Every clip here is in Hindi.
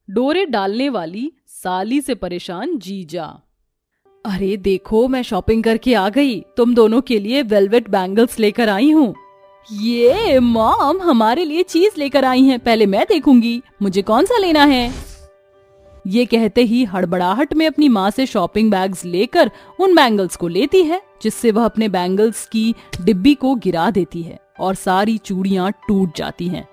डोरे डालने वाली साली से परेशान जीजा। अरे देखो, मैं शॉपिंग करके आ गई, तुम दोनों के लिए वेलवेट बैंगल्स लेकर आई हूँ। ये मॉम हमारे लिए चीज लेकर आई हैं, पहले मैं देखूंगी मुझे कौन सा लेना है। ये कहते ही हड़बड़ाहट में अपनी माँ से शॉपिंग बैग्स लेकर उन बैंगल्स को लेती है, जिससे वह अपने बैंगल्स की डिब्बी को गिरा देती है और सारी चूड़ियां टूट जाती हैं।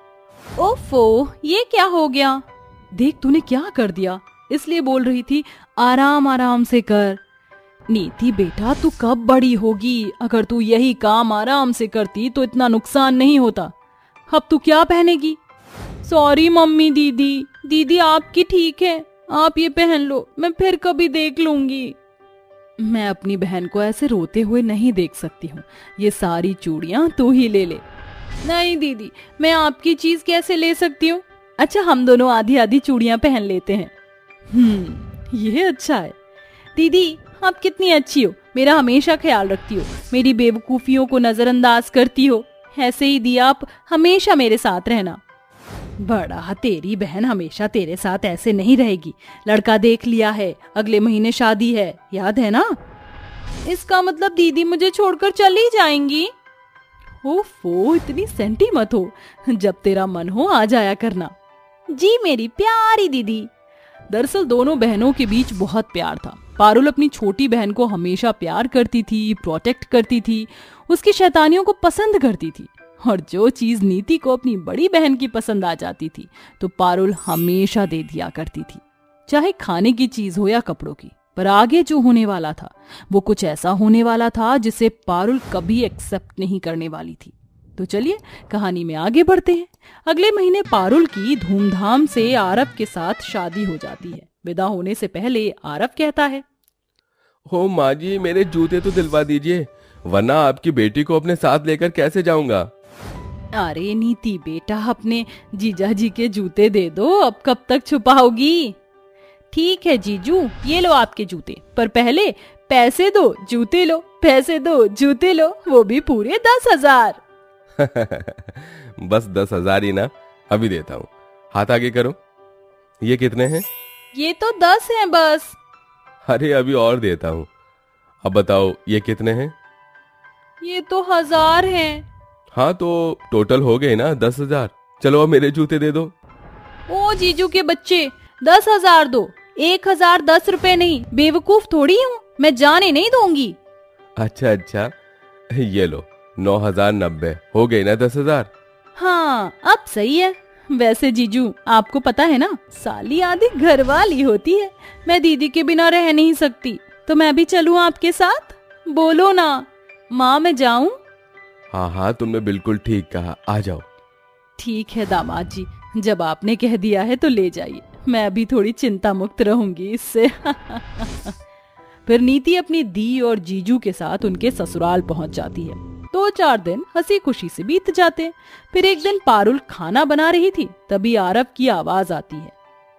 ओफो, ये क्या हो गया? देख तूने क्या कर दिया, इसलिए बोल रही थी आराम आराम से कर। नीति बेटा, तू कब बड़ी होगी? अगर तू यही काम आराम से करती तो इतना नुकसान नहीं होता। अब तू क्या पहनेगी? Sorry mummy. दीदी आपकी ठीक है, आप ये पहन लो, मैं फिर कभी देख लूंगी। मैं अपनी बहन को ऐसे रोते हुए नहीं देख सकती हूँ, ये सारी चूड़ियां तू ही ले ले। नहीं दीदी, मैं आपकी चीज कैसे ले सकती हूँ? अच्छा, हम दोनों आधी आधी चूड़ियां पहन लेते हैं। ये अच्छा है। दीदी आप कितनी अच्छी हो, मेरा हमेशा ख्याल रखती हो, मेरी बेवकूफियों को नजरअंदाज करती हो। ऐसे ही दी आप हमेशा मेरे साथ रहना। बड़ा, तेरी बहन हमेशा तेरे साथ ऐसे नहीं रहेगी। लड़का देख लिया है, अगले महीने शादी है, याद है ना? इसका मतलब दीदी मुझे छोड़कर चली जाएंगी? ओफो, इतनी सेंटी मत हो, जब तेरा मन हो आ जाया करना। जी मेरी प्यारी दीदी। दरअसल दोनों बहनों के बीच बहुत प्यार था। पारुल अपनी छोटी बहन को हमेशा प्यार करती थी, प्रोटेक्ट करती थी, उसकी शैतानियों को पसंद करती थी। और जो चीज नीति को अपनी बड़ी बहन की पसंद आ जाती थी तो पारुल हमेशा दे दिया करती थी, चाहे खाने की चीज हो या कपड़ों की। पर आगे जो होने वाला था वो कुछ ऐसा होने वाला था जिसे पारुल कभी एक्सेप्ट नहीं करने वाली थी। तो चलिए कहानी में आगे बढ़ते हैं। अगले महीने पारुल की धूमधाम से आरव के साथ शादी हो जाती है। विदा होने से पहले आरव कहता है, हो माँ जी, मेरे जूते तो दिलवा दीजिए, वरना आपकी बेटी को अपने साथ लेकर कैसे जाऊंगा। अरे नीति बेटा, अपने जीजा जी के जूते दे दो, अब कब तक छुपाओगी? ठीक है जीजू, ये लो आपके जूते, पर पहले पैसे दो, जूते लो, पैसे दो, जूते लो, वो भी पूरे 10,000। बस 10,000 ही ना, अभी देता हूँ, हाथ आगे करो। ये कितने हैं? ये तो 10 हैं बस। अरे अभी और देता हूँ। अब बताओ ये कितने हैं? ये तो 1,000 हैं। हाँ तो टोटल हो गए ना 10,000। चलो अब मेरे जूते दे दो। ओ जीजू के बच्चे, 10,000 दो, 1,010 रुपए नहीं, बेवकूफ थोड़ी हूँ, मैं जाने नहीं दूंगी। अच्छा, ये लो 9,090 हो गए ना 10,000। हाँ अब सही है। वैसे जीजू आपको पता है ना, साली आधी घर वाली होती है, मैं दीदी के बिना रह नहीं सकती, तो मैं भी चलूं आपके साथ? बोलो ना माँ, मैं जाऊं? हाँ, तुमने बिल्कुल ठीक कहा, आ जाओ। ठीक है दामाद जी, जब आपने कह दिया है तो ले जाइए, मैं अभी थोड़ी चिंता मुक्त रहूंगी इससे। फिर नीति अपनी दी और जीजू के साथ उनके ससुराल पहुंच जाती है। 2-4 दिन हंसी खुशी से बीत जाते। फिर एक दिन पारुल खाना बना रही थी, तभी आरव की आवाज आती है,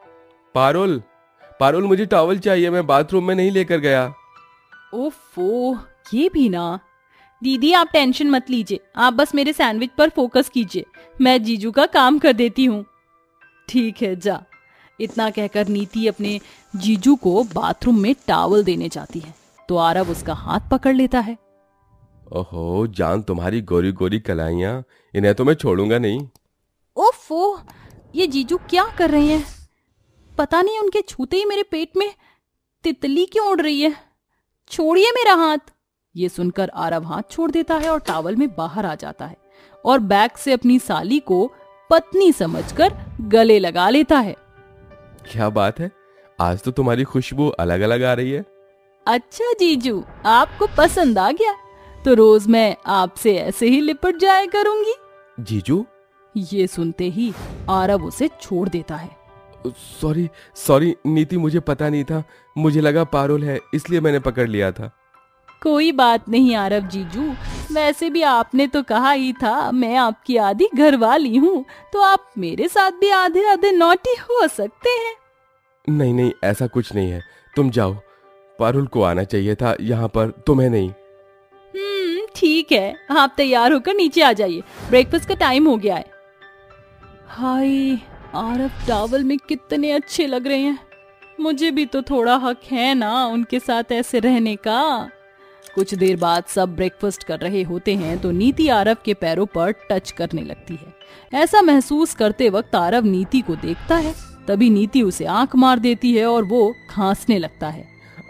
पारुल मुझे टॉवल चाहिए, मैं बाथरूम में नहीं लेकर गया। ओफो, ये भी ना। दीदी आप टेंशन मत लीजिए, आप बस मेरे सैंडविच पर फोकस कीजिए, मैं जीजू का काम कर देती हूँ। ठीक है जा। इतना कहकर नीति अपने जीजू को बाथरूम में टॉवल देने जाती है तो आरव उसका हाथ पकड़ लेता है। ओहो जान, तुम्हारी गोरी गोरी कलाइयां, इन्हें तो मैं छोड़ूंगा नहीं। ओफो, ये जीजू क्या कर रहे हैं? पता नहीं उनके छूते ही मेरे पेट में तितली क्यों उड़ रही है। छोड़िए मेरा हाथ। ये सुनकर आरव हाथ छोड़ देता है और टॉवल में बाहर आ जाता है और बैग से अपनी साली को पत्नी समझकर गले लगा लेता है। क्या बात है, आज तो तुम्हारी खुशबू अलग अलग आ रही है। अच्छा जीजू, आपको पसंद आ गया तो रोज मैं आपसे ऐसे ही लिपट जाया करूंगी। जीजू? ये सुनते ही आरव उसे छोड़ देता है। सॉरी नीति, मुझे पता नहीं था, मुझे लगा पारुल है इसलिए मैंने पकड़ लिया था। कोई बात नहीं आरव जीजू, वैसे भी आपने तो कहा ही था मैं आपकी आधी घरवाली हूँ, तो आप मेरे साथ भी आधे आधे नॉटी हो सकते हैं। नहीं, ऐसा कुछ नहीं है, तुम जाओ, पारुल को आना चाहिए था यहाँ पर, तुम्हें नहीं। ठीक है, आप तैयार होकर नीचे आ जाइए, ब्रेकफास्ट का टाइम हो गया है। हाय, आरव टॉवल में कितने अच्छे लग रहे हैं। मुझे भी तो थोड़ा हक है ना उनके साथ ऐसे रहने का। कुछ देर बाद सब ब्रेकफास्ट कर रहे होते हैं तो नीति आरव के पैरों पर टच करने लगती है। ऐसा महसूस करते वक्त आरव नीति को देखता है। तभी नीति उसे आंख मार देती है और वो खांसने लगता है।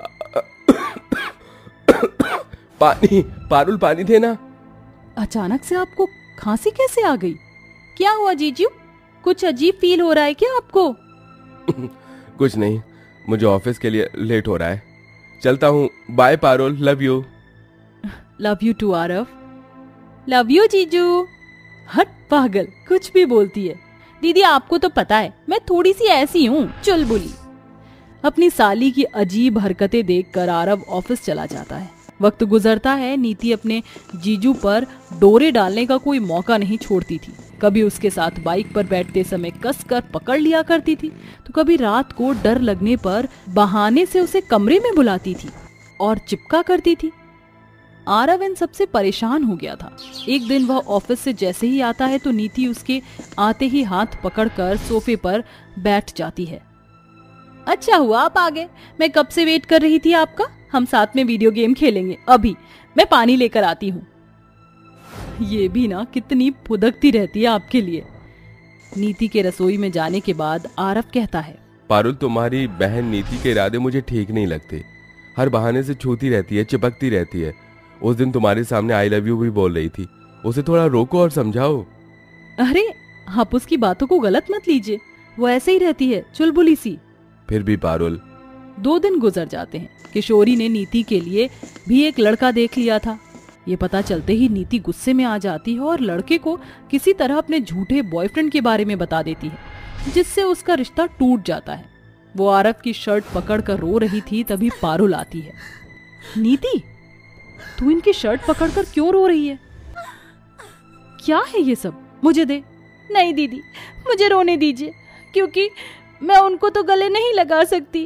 पानी, पारुल पानी देना। अचानक से आपको खांसी कैसे आ गई? क्या हुआ जीजू? कुछ अजीब फील हो रहा है क्या आपको? कुछ नहीं, मुझे ऑफिस के लिए लेट हो रहा है। चलता हूँ, bye Parul, love you. Love you too Aarav. Love you जीजू। हट पागल, कुछ भी बोलती है। दीदी आपको तो पता है मैं थोड़ी सी ऐसी हूँ, चुलबुली। अपनी साली की अजीब हरकतें देखकर आरव ऑफिस चला जाता है। वक्त गुजरता है, नीति अपने जीजू पर डोरे डालने का कोई मौका नहीं छोड़ती थी। कभी उसके साथ बाइक पर बैठते समय कसकर पकड़ लिया करती थी, तो कभी रात को डर लगने पर बहाने से उसे कमरे में बुलाती थी और चिपका करती थी। आरव इन सबसे परेशान हो गया था। एक दिन वह ऑफिस से जैसे ही आता है तो नीति उसके आते ही हाथ पकड़कर सोफे पर बैठ जाती है। अच्छा हुआ आप आ गए, मैं कब से वेट कर रही थी आपका। हम साथ में वीडियो गेम खेलेंगे। अभी मैं पानी लेकर आती हूँ। ये भी ना कितनी फुदकती रहती है आपके लिए। नीति के रसोई में जाने के बाद आरव कहता है, पारुल तुम्हारी बहन नीति के इरादे मुझे ठीक नहीं लगते। हर बहाने से छूती रहती है, चिपकती रहती है। उस दिन तुम्हारे सामने आई लव यू भी बोल रही थी। उसे थोड़ा रोको और समझाओ। अरे आप उसकी बातों को गलत मत लीजिए, वो ऐसे ही रहती है, चुलबुली सी। फिर भी पारुल। 2 दिन गुजर जाते हैं। किशोरी ने नीति के लिए भी एक लड़का देख लिया था। ये पता चलते ही नीति गुस्से में आ जाती है और लड़के को किसी तरह अपने झूठे बॉयफ्रेंड के बारे में बता देती है, जिससे उसका रिश्ता टूट जाता है। वो आरव की शर्ट पकड़कर रो रही थी, तभी पारुल आती है। नीति, तू इनकी शर्ट पकड़कर क्यों रो रही है? क्या है ये सब? मुझे दे। नहीं दीदी, मुझे रोने दीजिए, क्योंकि मैं उनको तो गले नहीं लगा सकती।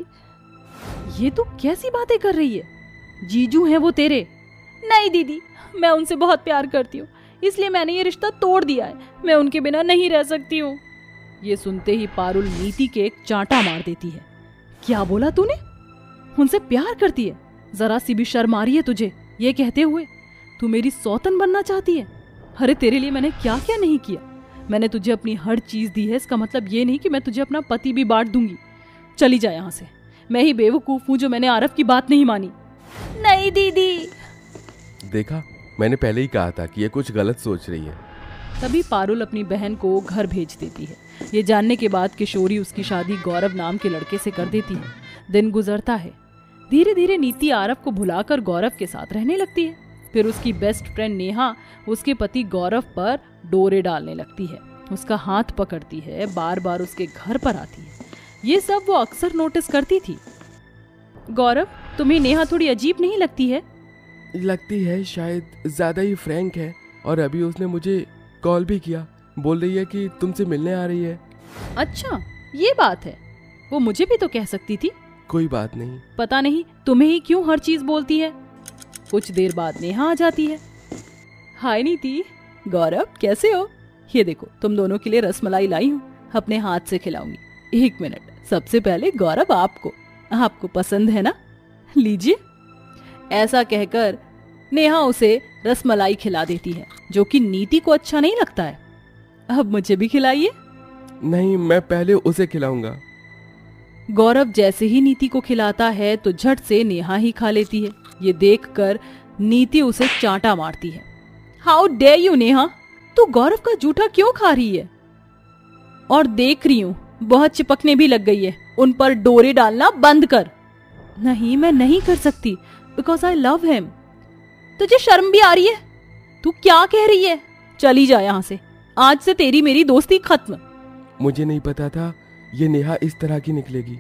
ये तू कैसी बातें कर रही है? जीजू हैं वो तेरे। नहीं दीदी, मैं उनसे बहुत प्यार करती हूँ, इसलिए मैंने ये रिश्ता तोड़ दिया है। मैं उनके बिना नहीं रह सकती हूँ। ये सुनते ही पारुल नीति के एक चांटा मार देती है। क्या बोला तूने? उनसे प्यार करती है? जरा सी भी शर्म आ रही है तुझे ये कहते हुए? तू मेरी सौतन बनना चाहती है? अरे तेरे लिए मैंने क्या क्या नहीं किया। मैंने तुझे अपनी हर चीज दी है, इसका मतलब ये नहीं कि मैं तुझे अपना पति भी बांट दूंगी। चली जा यहाँ से। मैं ही बेवकूफ हूँ जो मैंने आरव की बात नहीं मानी। नहीं दीदी। देखा, मैंने पहले ही कहा था कि ये कुछ गलत सोच रही है। तभी पारुल अपनी बहन को घर भेज देती है। ये जानने के बाद किशोरी उसकी शादी गौरव नाम के लड़के से कर देती है। दिन गुजरता है। धीरे धीरे नीति आरव को भुलाकर गौरव के साथ रहने लगती है। फिर उसकी बेस्ट फ्रेंड नेहा उसके पति गौरव पर डोरे डालने लगती है, उसका हाथ पकड़ती है, बार बार उसके घर पर आती है। ये सब वो अक्सर नोटिस करती थी। गौरव, तुम्हें नेहा थोड़ी अजीब नहीं लगती है? लगती है, शायद ज्यादा ही फ्रैंक है। और अभी उसने मुझे कॉल भी किया, बोल रही है कि तुमसे मिलने आ रही है। अच्छा, ये बात है। वो मुझे भी तो कह सकती थी। कोई बात नहीं। पता नहीं तुम्हें ही क्यों हर चीज बोलती है। कुछ देर बाद नेहा आ जाती है। हाय नीति। गौरव, कैसे हो? ये देखो, तुम दोनों के लिए रसमलाई लाई हूँ, अपने हाथ से खिलाऊंगी। 1 मिनट। सबसे पहले गौरव, आपको पसंद है ना? लीजिए। ऐसा कहकर नेहा उसे रसमलाई खिला देती है, जो कि नीति को अच्छा नहीं लगता है। अब मुझे भी खिलाइए। नहीं, मैं पहले उसे खिलाऊंगा। गौरव जैसे ही नीति को खिलाता है तो झट से नेहा ही खा लेती है। ये देखकर नीति उसे चांटा मारती है। हाउ डेयर यू नेहा, तू गौरव का जूठा क्यों खा रही है? और देख रही हूँ बहुत चिपकने भी लग गई है, उन पर डोरे डालना बंद कर। नहीं, मैं नहीं कर सकती, बिकॉज आई लव हिम। तुझे शर्म भी आ रही है? तू क्या कह रही है? चली जा यहाँ से, आज से तेरी मेरी दोस्ती खत्म। मुझे नहीं पता था ये नेहा इस तरह की निकलेगी।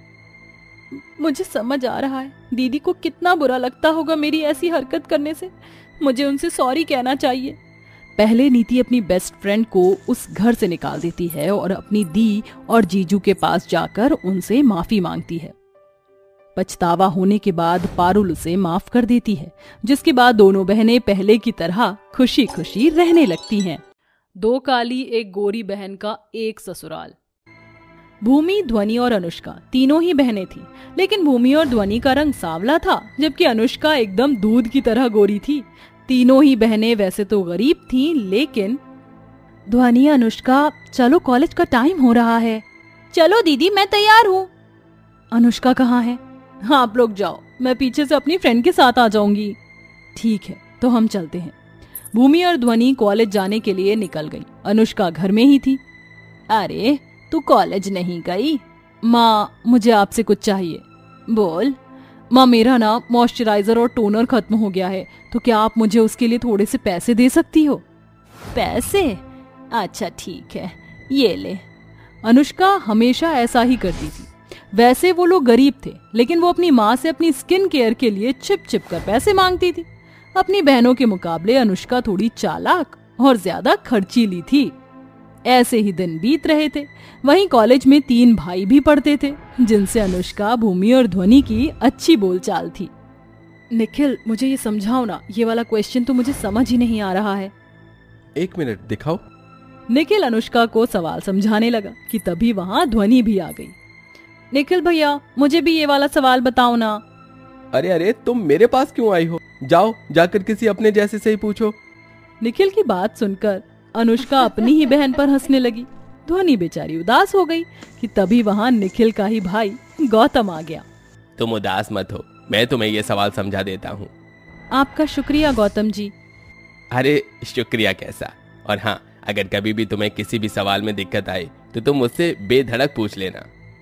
मुझे समझ आ रहा है दीदी को कितना बुरा लगता होगा मेरी ऐसी हरकत करने से। मुझे उनसे सॉरी कहना चाहिए। पहले नीति अपनी बेस्ट फ्रेंड को उस घर से निकाल देती है और अपनी दी और जीजू के पास जाकर उनसे माफी मांगती है। पछतावा होने के बाद पारुल उसे माफ कर देती है, जिसके बाद दोनों बहनें पहले की तरह खुशी खुशी रहने लगती हैं। 2 काली एक गोरी बहन का एक ससुराल। भूमि, ध्वनि और अनुष्का तीनों ही बहनें थी, लेकिन भूमि और ध्वनि का रंग सांवला था जबकि अनुष्का एकदम दूध की तरह गोरी थी। तीनों ही बहनें वैसे तो गरीब थीं, लेकिन ध्वनि, अनुष्का चलो कॉलेज का टाइम हो रहा है। चलो दीदी मैं तैयार हूँ। अनुष्का कहाँ है? हाँ आप लोग जाओ, मैं पीछे से अपनी फ्रेंड के साथ आ जाऊंगी। ठीक है तो हम चलते हैं। भूमि और ध्वनि कॉलेज जाने के लिए निकल गई। अनुष्का घर में ही थी। अरे तू कॉलेज नहीं गई? माँ मुझे आपसे कुछ चाहिए। बोल। माँ मेरा ना मॉइस्चराइजर और टोनर खत्म हो गया है, तो क्या आप मुझे उसके लिए थोड़े से पैसे दे सकती हो? पैसे? अच्छा ठीक है, ये ले। अनुष्का हमेशा ऐसा ही करती थी। वैसे वो लोग गरीब थे, लेकिन वो अपनी माँ से अपनी स्किन केयर के लिए छिप छिप कर पैसे मांगती थी। अपनी बहनों के मुकाबले अनुष्का थोड़ी चालाक और ज्यादा खर्चीली थी। ऐसे ही दिन बीत रहे थे। वहीं कॉलेज में 3 भाई भी पढ़ते थे, जिनसे अनुष्का, भूमि और ध्वनि की अच्छी बोलचाल थी। निखिल मुझे ये समझाओ ना, ये वाला क्वेश्चन तो मुझे समझ ही नहीं आ रहा है। 1 मिनट दिखाओ। निखिल अनुष्का को सवाल समझाने लगा कि तभी वहाँ ध्वनि भी आ गई। निखिल भैया मुझे भी ये वाला सवाल बताओ ना। अरे अरे तुम मेरे पास क्यों आई हो? जाओ जाकर किसी अपने जैसे से ही पूछो। निखिल की बात सुनकर अनुष्का अपनी ही बहन पर हंसने लगी। ध्वनि बेचारी उदास हो गई कि तभी वहाँ निखिल का ही भाई गौतम आ गया। तुम उदास मत हो, मैं तुम्हें ये सवाल समझा देता हूँ। आपका शुक्रिया गौतम जी। अरे शुक्रिया कैसा, और हाँ अगर कभी भी तुम्हें किसी भी सवाल में दिक्कत आए तो तुम मुझसे बेधड़क पूछ लेना।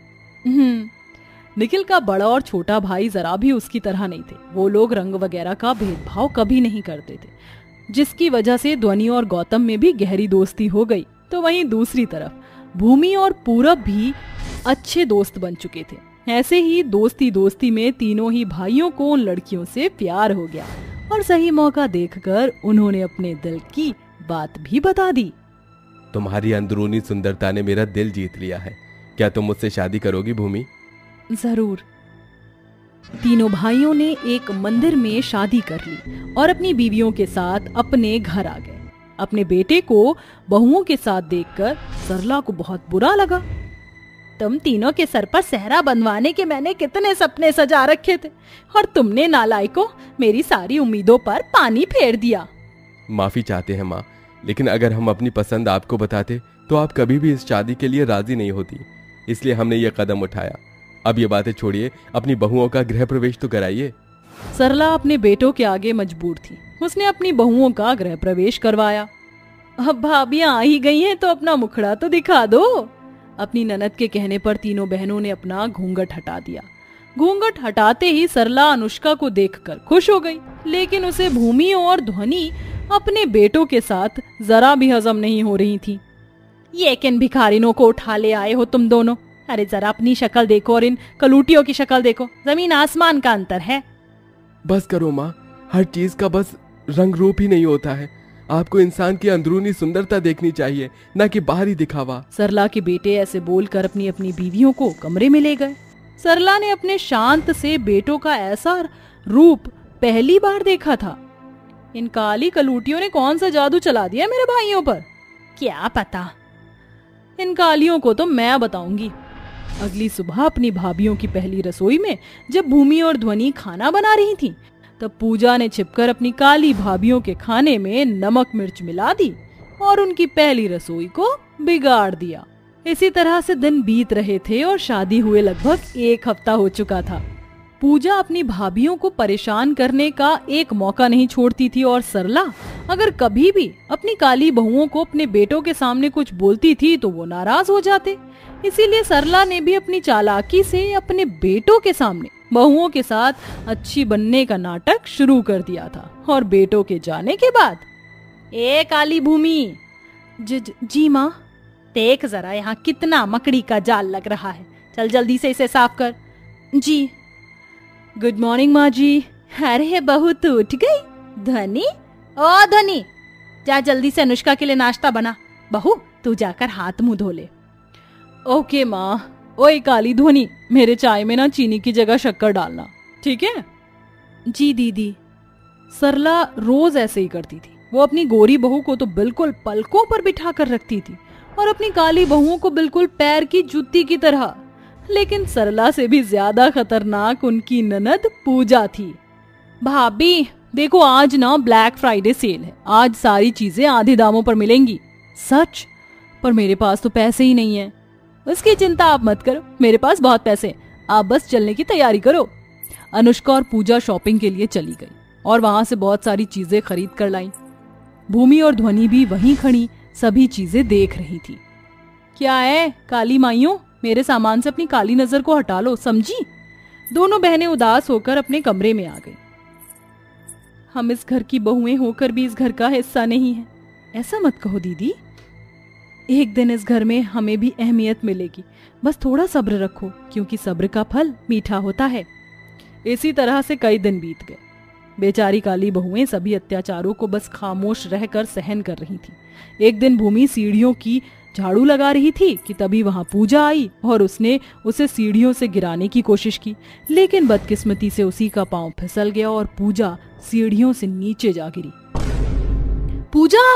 निखिल का बड़ा और छोटा भाई जरा भी उसकी तरह नहीं थे। वो लोग रंग वगैरह का भेदभाव कभी नहीं करते थे, जिसकी वजह से ध्वनि और गौतम में भी गहरी दोस्ती हो गई। तो वहीं दूसरी तरफ भूमि और पूरब भी अच्छे दोस्त बन चुके थे। ऐसे ही दोस्ती दोस्ती में तीनों ही भाइयों को उन लड़कियों से प्यार हो गया और सही मौका देखकर उन्होंने अपने दिल की बात भी बता दी। तुम्हारी अंदरूनी सुंदरता ने मेरा दिल जीत लिया है। क्या तुम मुझसे शादी करोगी भूमि? जरूर। तीनों भाइयों ने एक मंदिर में शादी कर ली और अपनी बीवियों के साथ अपने घर आ गए। अपने बेटे को बहुओं के साथ देखकर सरला को बहुत बुरा लगा। तुम तीनों के सर पर सेहरा बंधवाने के मैंने कितने सपने सजा रखे थे, और तुमने नालायकों मेरी सारी उम्मीदों पर पानी फेर दिया। माफी चाहते हैं माँ, लेकिन अगर हम अपनी पसंद आपको बताते तो आप कभी भी इस शादी के लिए राजी नहीं होती, इसलिए हमने ये कदम उठाया। अब ये बातें छोड़िए, अपनी बहुओं का गृह प्रवेश तो कराइए। सरला अपने बेटों के आगे मजबूर थी। उसने अपनी बहुओं का गृह प्रवेश करवाया। अब भाभियां आ ही गई हैं तो अपना मुखड़ा तो दिखा दो। अपनी ननद के कहने पर तीनों बहनों ने अपना घूंघट हटा दिया। घूंघट हटाते ही सरला अनुष्का को देखकर खुश हो गई, लेकिन उसे भूमि और ध्वनि अपने बेटों के साथ जरा भी हजम नहीं हो रही थी। ये किन भिखारिनों को उठा ले आए हो तुम दोनों? अरे जरा अपनी शक्ल देखो और इन कलूटियों की शक्ल देखो, जमीन आसमान का अंतर है। बस करो माँ, हर चीज का बस रंग रूप ही नहीं होता है। आपको इंसान की अंदरूनी सुंदरता देखनी चाहिए, न कि बाहरी दिखावा। सरला के बेटे ऐसे बोलकर अपनी अपनी बीवियों को कमरे में ले गए। सरला ने अपने शांत से बेटों का ऐसा रूप पहली बार देखा था। इन काली कलूटियों ने कौन सा जादू चला दिया मेरे भाइयों पर, क्या पता। इन कालियों को तो मैं बताऊंगी। अगली सुबह अपनी भाभियों की पहली रसोई में जब भूमि और ध्वनि खाना बना रही थी, तब पूजा ने छिपकर अपनी काली भाभियों के खाने में नमक मिर्च मिला दी और उनकी पहली रसोई को बिगाड़ दिया। इसी तरह से दिन बीत रहे थे और शादी हुए लगभग 1 हफ्ता हो चुका था। पूजा अपनी भाभियों को परेशान करने का एक मौका नहीं छोड़ती थी, और सरला अगर कभी भी अपनी काली बहुओं को अपने बेटों के सामने कुछ बोलती थी तो वो नाराज हो जाते। इसीलिए सरला ने भी अपनी चालाकी से अपने बेटों के सामने बहुओं के साथ अच्छी बनने का नाटक शुरू कर दिया था। और बेटों के जाने के बाद, ए काली भूमि। जी माँ। देख जरा यहाँ कितना मकड़ी का जाल लग रहा है, चल जल्दी से इसे साफ कर। जी। गुड मॉर्निंग माँ जी। अरे बहू तू उठ गई? ध्वनि, ओ ध्वनि, जा जल्दी से अनुष्का के लिए नाश्ता बना। बहू तू जाकर हाथ मुंह धो ले। ओके माँ। ओए काली ध्वनि, मेरे चाय में ना चीनी की जगह शक्कर डालना, ठीक है? जी दीदी। सरला रोज ऐसे ही करती थी। वो अपनी गोरी बहू को तो बिल्कुल पलकों पर बिठा कर रखती थी और अपनी काली बहुओं को बिल्कुल पैर की जूती की तरह। लेकिन सरला से भी ज्यादा खतरनाक उनकी ननद पूजा थी। भाभी देखो, आज ना ब्लैक फ्राइडे सेल है, आज सारी चीजें आधे दामों पर मिलेंगी। सच? पर मेरे पास तो पैसे ही नहीं है। उसकी चिंता आप मत करो, मेरे पास बहुत पैसे हैं, आप बस चलने की तैयारी करो। अनुष्का और पूजा शॉपिंग के लिए चली गई और वहां से बहुत सारी चीजें खरीद कर लाई। भूमि और ध्वनि भी वहीं खड़ी सभी चीजें देख रही थी। क्या है काली माइयों, मेरे सामान से अपनी काली नजर को हटा लो, समझी? दोनों बहनें उदास होकर अपने कमरे में आ गई। हम इस घर की बहुएं होकर भी इस घर का हिस्सा नहीं है। ऐसा मत कहो दीदी, एक दिन इस घर में हमें भी अहमियत मिलेगी, बस थोड़ा सब्र रखो, क्योंकि सब्र का फल मीठा होता है। इसी तरह से कई दिन बीत गए। बेचारी काली बहुएं सभी अत्याचारों को बस खामोश रहकर सहन कर रही थी। एक दिन भूमि सीढ़ियों की झाड़ू लगा रही थी कि तभी वहां पूजा आई और उसने उसे सीढ़ियों से गिराने की कोशिश की, लेकिन बदकिस्मती से उसी का पांव फिसल गया और पूजा सीढ़ियों से नीचे जा गिरी। पूजा!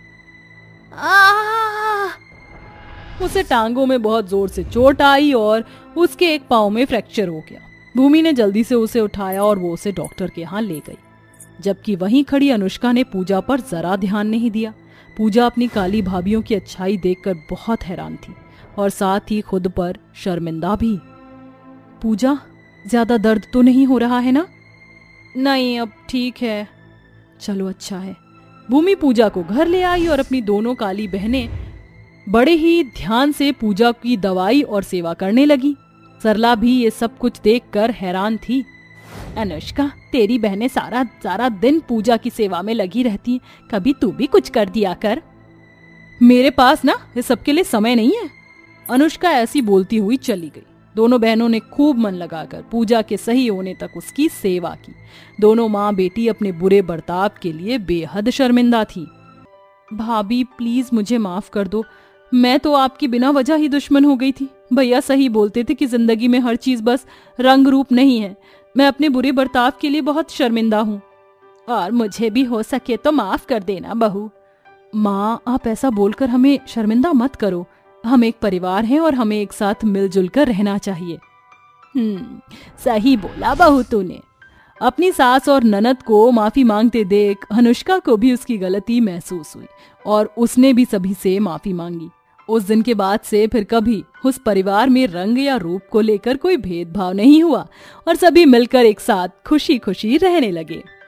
उसे टांगों में बहुत जोर से चोट आई और उसके एक पांव में फ्रैक्चर हो गया। भूमि ने जल्दी से उसे उठाया और वो उसे डॉक्टर के यहाँ ले गई, जबकि वहीं खड़ी अनुष्का ने पूजा पर जरा ध्यान नहीं दिया। पूजा अपनी काली भाभियों की अच्छाई देखकर बहुत हैरान थी और साथ ही खुद पर शर्मिंदा भी। पूजा, ज्यादा दर्द तो नहीं हो रहा है ना? नहीं, अब ठीक है। चलो अच्छा है। भूमि पूजा को घर ले आई और अपनी दोनों काली बहनें बड़े ही ध्यान से पूजा की दवाई और सेवा करने लगी। सरला भी ये सब कुछ देखकर हैरान थी। अनुष्का, तेरी बहनें सारा दिन पूजा की सेवा में लगी रहती, कभी तू भी कुछ कर दिया कर। मेरे पास ना इस सब के लिए समय नहीं है। अनुष्का ऐसी बोलती हुई चली गई। दोनों बहनों ने खूब मन लगाकर पूजा के सही होने तक उसकी सेवा की। दोनों माँ बेटी अपने बुरे बर्ताव के लिए बेहद शर्मिंदा थी। भाभी प्लीज मुझे माफ कर दो, मैं तो आपकी बिना वजह ही दुश्मन हो गई थी। भैया सही बोलते थे कि जिंदगी में हर चीज बस रंग रूप नहीं है। मैं अपने बुरे बर्ताव के लिए बहुत शर्मिंदा हूँ, और मुझे भी हो सके तो माफ कर देना बहू। माँ, आप ऐसा बोलकर हमें शर्मिंदा मत करो। हम एक परिवार हैं और हमें एक साथ मिलजुल कर रहना चाहिए। सही बोला बहू तूने। अपनी सास और ननद को माफी मांगते देख अनुष्का को भी उसकी गलती महसूस हुई और उसने भी सभी से माफी मांगी। उस दिन के बाद से फिर कभी उस परिवार में रंग या रूप को लेकर कोई भेदभाव नहीं हुआ और सभी मिलकर एक साथ खुशी खुशी रहने लगे।